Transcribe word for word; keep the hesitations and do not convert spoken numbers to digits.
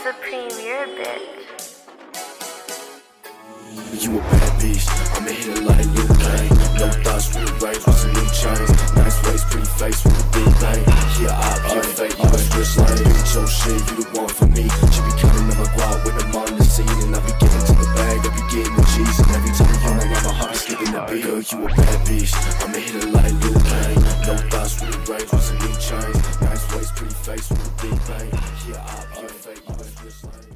Supreme, you're a bitch. You a bad bitch, I'ma hit it like Liu Kang. No thoughts for the race with some new chains. Nice waist, pretty face with a big bang. Yeah, I you fake, you a stress line. Bitch, your shit, you the one for me. She be counting up my guap when I'm on the scene. And I be getting to the bag, I be getting the cheese. And every time you ring, my heart be skipping the beat. Girl, you a bad bitch, I'ma hit it like Liu Kang. No thoughts for the race with some new chains. Nice waist, pretty face with a big bang. Yeah, I you fake, you a stress line.